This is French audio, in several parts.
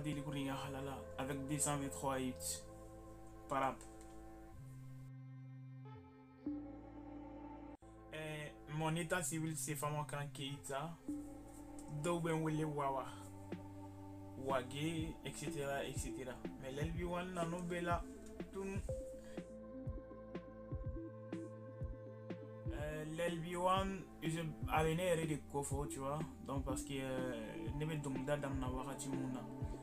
des Ligouringa Halala avec 223 hits par app. Mon état civil c'est Famakan Keita, Doben Wille Wawa, Wage, etc. etc. Mais l'LB1 n'a non bella tout. L'LB1, je avais de Kofo, tu vois, donc parce que ne me donne pas d'amna wakati muna.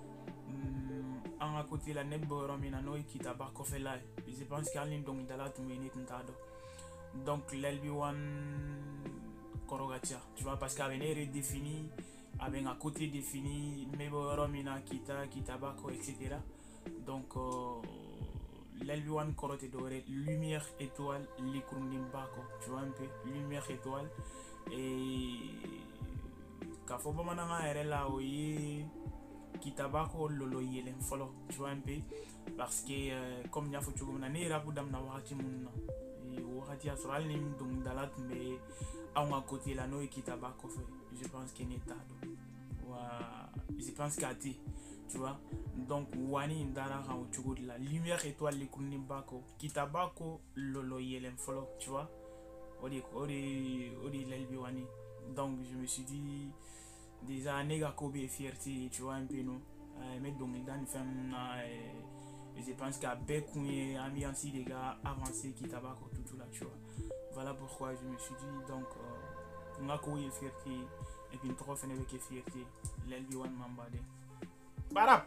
À côté la neboro minano qui t'a kofé là. Je pense qu'il y a une donc dans la tumini tentado. Donc l'LB1 Korogatia, tu vois, parce qu'avait est défini, avec un côté défini, neboro mina kita kitabako, etc. Donc l'LB1 Korote doré, lumière étoile, likurnimbako, tu vois un peu, lumière étoile. Et Kafo Bamananga est là, oui. Kitabako lolo yelen follow, tu vois un peu, parce que comme il y a foutu comme nani rapu dam na wakati munna et wakati asral nim donc dalat mais à un côté la noé kitabako fait, je pense qu'il n'est pas je pense qu'il a dit, tu vois, donc wani ndara ran chugo de la lumière étoile les kunni bako kitabako lolo yelen follow, tu vois, odi l'elbi wani. Donc je me suis dit déjà nega kobe fierté, tu vois un peu non, mais donc dans une femme je pense qu'à Bekouye ambiance les gars avancés qui tabac tout là, tu vois. Voilà pourquoi je me suis dit donc on a kobe fierté et puis trop fait avec fierté l'LB1 mambade barap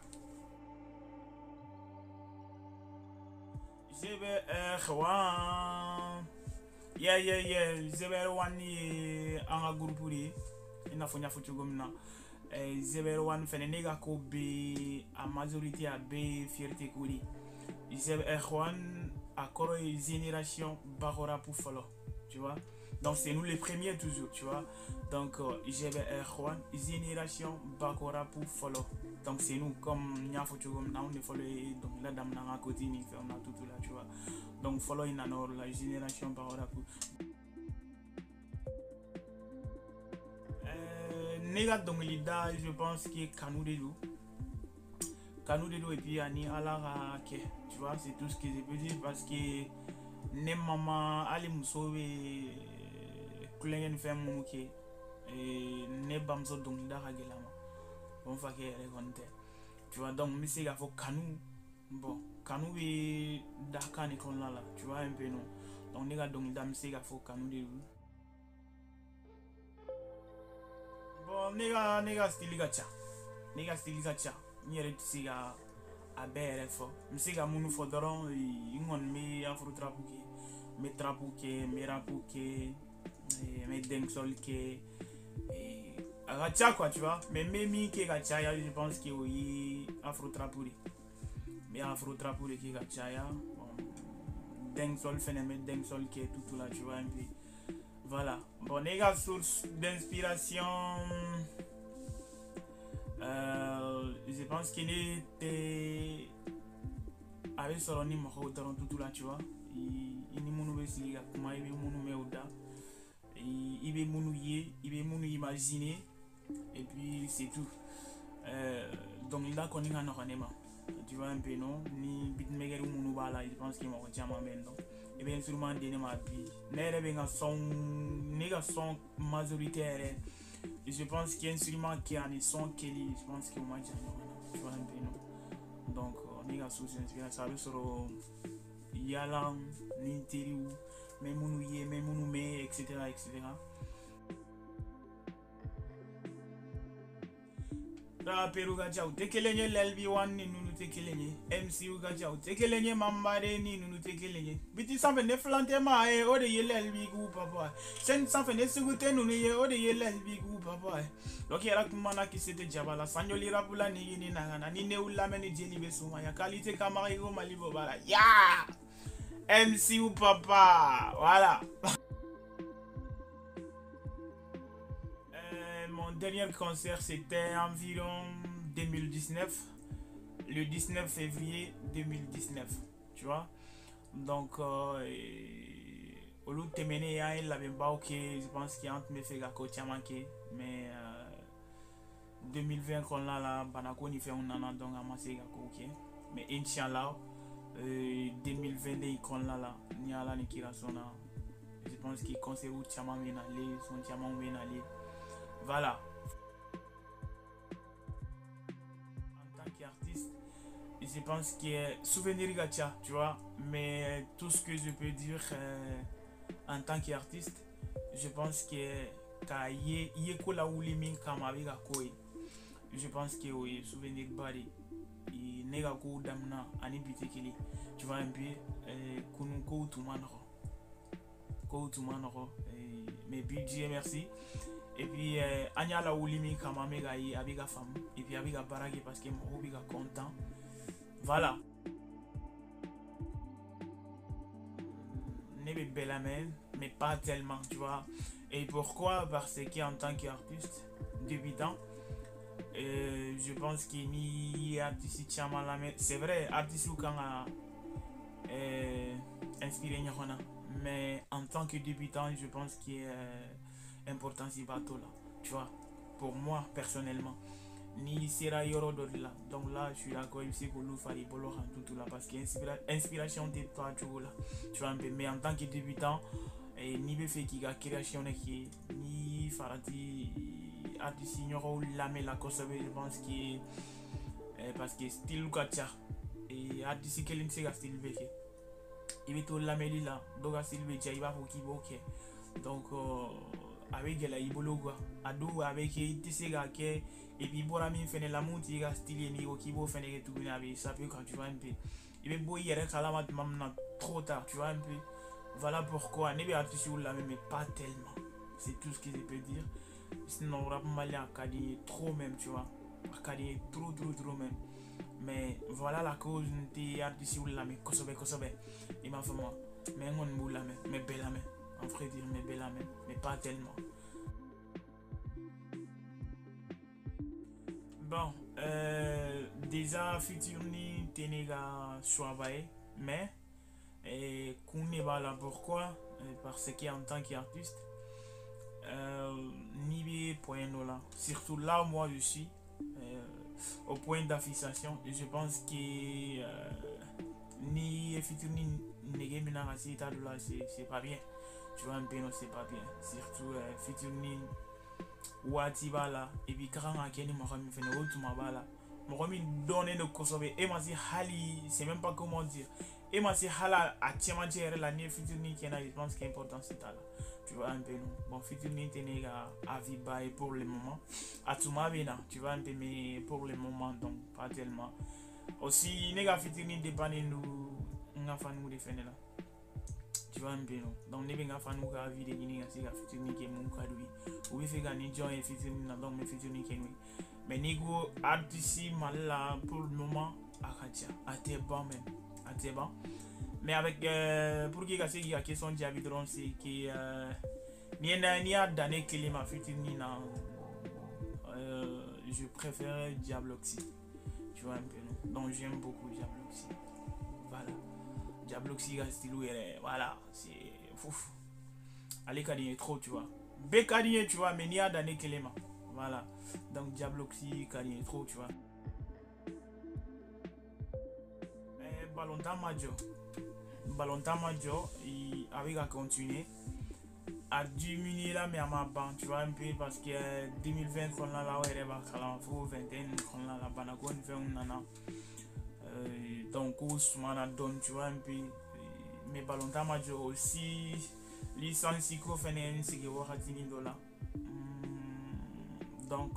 je vais je vais wani en groupe ina fonya futu gomna Zeberwan fene nega ko be a majorité a be fierté kuri Zeberwan a koro génération Bahora pour follow, tu vois, donc c'est nous les premiers toujours, tu vois, donc Zeberwan génération Bahora pour follow, donc c'est nous comme nya futu gomna on est follow donc la dame na côté ni on a tout là, tu vois, donc follow in anor la génération Bahora pour Nega Donglida, je pense qu'il est Kanou et puis Ani Alara Ke, tu vois, c'est tout ce que je peux dire parce que ne maman Ali Moussowe Kulengen fait mon ok et ne Bamso Donglida Hagelama, on va faire les comptes, tu vois, donc mais c'est faut Kanou, bon, Kanou est Dakar et qu'on là, tu vois un peu non, donc Nega Donglida, mais c'est faut Kanou de vous. Bon, nega stili gacha. Nyere siga a bere fo. Msiga munu fo doron ingon me afro trapuke. Me trapuke, me rapuke, me dengsol ke. Gacha quoi, tu vois. Mais même qui gacha, je pense que oui afro trapuri. Mais afro trapuri qui gacha ya. Dengsol phénomène dengsol ke tout là, tu vois un peu. Voilà. Bon, les gars, source d'inspiration, je pense qu'il était avec Soloni Mohotaron tout là, tu vois. Il n'y a pas de gars, comment il y a imaginer, et puis c'est tout. Donc il a connu un ornement. Tu vois un peu, non? Ni bitmaker ou mounouba je pense qu'il m'a retenu ma main, non? Et bien sûrement donné ma vie. N'est son majoritaire. Je pense qu'il y a un instrument qui a un son Kelly. Je pense qu'il m'a dit, tu vois un peu, non? Donc, on est sous inspiration. Ça veut sur Yalan, Nintériou, même Mounouye, même Mounoume, etc. etc. Rapper gacha utekelenye l'LB1 ni nunu tekelenye MC gacha utekelenye mambare ni nunu tekelenye biti sanfe ne flante ma ode ye l'LB gu papa sen sanfe ne sugute nunu ye ode ye l'LB gu papa loki era kumana ki sete jabala sanjoli rapula ni ni nangana ni ne ulame ni jeli besuma ya qualité kamari go malibo bala ya MC ou papa voilà. Mon dernier concert c'était environ 2019, le 19 février 2019, tu vois. Donc, au lieu de mener il avait pas ok, je pense qu'il y a un peu fait gako manqué, mais 2020 qu'on l'a là banako ni fait un an donc amassé ok mais inchallah 2022 qu'on l'a là ni ala ni kira sona je pense qu'il conserve chama menale son chama menale voilà en tant qu'artiste je pense que souvenir gacha tu vois mais tout ce que je peux dire en tant qu'artiste je pense que ka ye ko la wuli min kama bi ga koyi je pense que oui souvenir bari i nega ko damna ani bitikili tu vois un peu kunu ko tumano mais budget merci et puis anya la wuli min kama me ga yi abiga fam et puis abiga baraki parce que mo biga content voilà ne be belamen mais pas tellement tu vois et pourquoi parce qu'en tant qu'artiste débutant je pense qu'il y a artiste c'est vrai artiste ou quand inspiré mais en tant que débutant je pense qu'il est important si bateau là tu vois pour moi personnellement ni sera yoro là donc là je suis d'accord ici pour nous faire bolo tout là parce que inspiration t'es pas toujours là tu vois mais en tant que débutant et ni be fait qui a création qui ni farati artiste ignore la mais la cause je pense que parce que style gacha et artiste qui l'in sega style beke il veut tout la meli là donc style beke il va pour qui ok donc avec la ibolo quoi ado avec il sega que et puis bora mi fait la monte il a style ni au kibo fait que tout bien avec ça peut quand tu vois un peu il veut boy hier kalamat maintenant trop tard tu vois un peu voilà pourquoi ne pas artiste ou la mais pas tellement c'est tout ce que je peux dire sinon rap malien a gagné trop même tu vois a gagné trop même mais voilà la cause des artistes ou la mais kosobe il m'a fait moi mais on boula mais belle en vrai dire mais belle mais pas tellement bon déjà futur ni tenega choabaye mais et qu'on est là pourquoi parce qu'en tant qu'artiste ni point là surtout là où moi je suis au point d'affixation je pense que ni futur ni négamina là c'est pas bien tu vois un peu non c'est pas bien surtout futur ni watiba là et puis quand on a kenny mohami fait ne autre mabala mohami donner nos kosobe et moi si hali c'est même pas comment dire et moi si hala a tiama gérer la ni futur ni qui je pense qu'il est important c'est là tu vois un peu non bon futur ni tenega à viba et pour le moment à tout ma bien tu vois un peu mais pour le moment donc pas tellement aussi nega futur ni dépend nous on fan nous défendre là tu vois un peu non donc ne benga fan nous ka vie de ni nga si ga futur ni ke mun ka lui ou fait gagner join futur ni donc mais futur ni ke mais nigo artiste mal pour le moment à Katia à tes bon même à tes bon mais avec pour qui il y a question d'habitron c'est qui ni a donné climat futur ni na je préfère Diabloxy tu vois un peu non donc j'aime beaucoup Diabloxy voilà Diabloxy style voilà c'est fouf allez kadine trop tu vois Bécadine tu vois mais ni a donné climat voilà donc Diabloxy kadine trop tu vois Ballontan Majo il avait à continuer à diminuer là mais à ma banque tu vois un peu parce que 2020 qu'on a là ouais va caler faut 21 qu'on a la banako on fait un nana donc Ousmane donne tu vois un peu mais Ballontan Majo aussi licence ko fait un c'est que $10 donc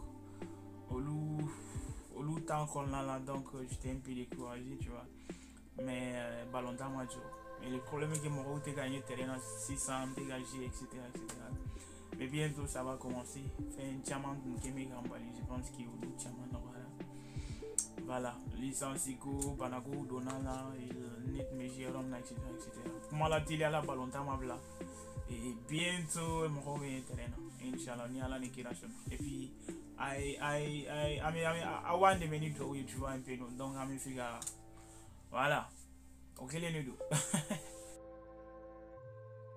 au loup temps qu'on a là donc j'étais un peu découragé tu vois mais Ballontan Majo mais le problème est que mon route est gagné terrain 600 dégagé etc mais bientôt ça va commencer faire un diamant qui est je pense qu'il y a un diamant voilà licence Ico Banago Donala et net Mejeron etc moi la télé à la Ballontan Mabla et bientôt mon route est terrain Inch'Allah ni à la Nikirachon et puis I want the minute tu vois un peu donc à me faire voilà ok les nudos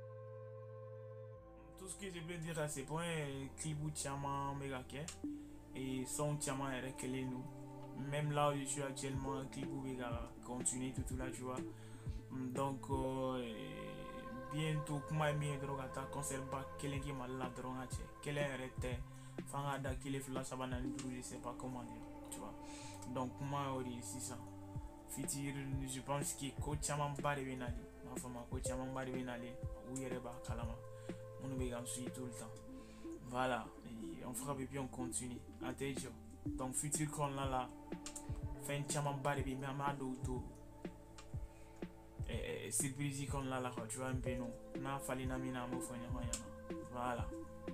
tout ce que je peux dire à ces points Klibou Tiaman Megake et son tiamant est réglé nous. Même là où je suis actuellement, clip où il va continuer tout là, tu vois. Donc, bientôt, comment est drogue à ta concert pas quel est qui m'a la drogue à quel est arrêté. Fanga da qu'il est flash à banane, je sais pas comment dire, tu vois. Donc, moi, c'est ça. Fitir, je pense que coach à mon bari benali. Ma femme, coach à mon bari benali. Où il y a pas calama. On nous bégamme tout le temps. Voilà. Et on fera et puis on continue. Attention. Donc, futur qu'on là. Fin de chaman bari bi mais d'auto. Surprise qu'on là, tu vois un peu non. Na fali na mina mo fonya voilà.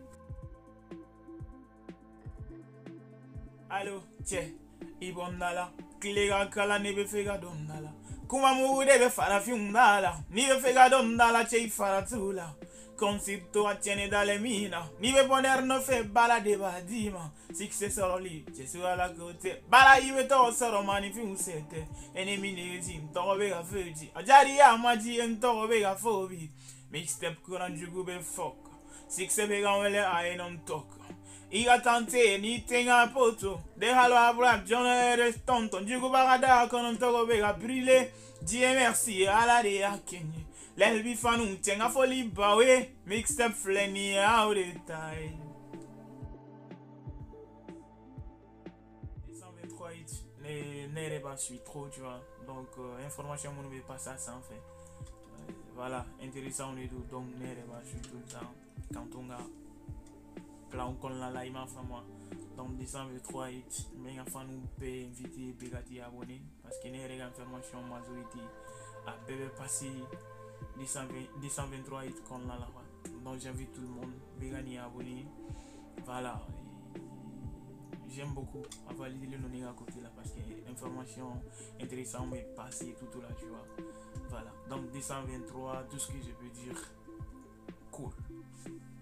Allo, tiens, ibondala, kilega kala nebe fega dondala. Kuma mu debe fara fiundala, nibe fega dondala che fara tula. Consito a tiene dalle mina, nibe poner fe bala de badima. Six soroli, che su alla côté. Bala ibe to soro mani fi usete. Enemi nezim, to bega feji. Ajari amaji en to bega fobi. Mixstep kuran jugu be fuck. Six bega wele I non talk. Iga tante ni tenga poto. Déjalo hablar, yo no eres tonto. Jugu bagada con un togo bega brille. Dieu merci, à la de akenye. L'elbi fanou, tenga foli bawe. Mixstep fleni out de taille. 123 hits, n'est pas suis trop, tu vois. Donc, information, on ne veut pas ça, en fait. Voilà, intéressant, on est tout. Donc, n'est pas suis tout le temps. Quand on a plan qu'on l'a là, il m'a fait moi. Donc, 223 hits, mais enfin, nous peut inviter, pégati, abonner. Parce qu'il y a une information, majorité. À bébé passer 223 hits qu'on l'a là. Donc, j'invite tout le monde, pégani, abonner. Voilà. J'aime beaucoup avoir l'idée de nous à côté là parce que l'information intéressante mais passée tout là, tu vois. Voilà. Donc 223, tout ce que je peux dire. Cool.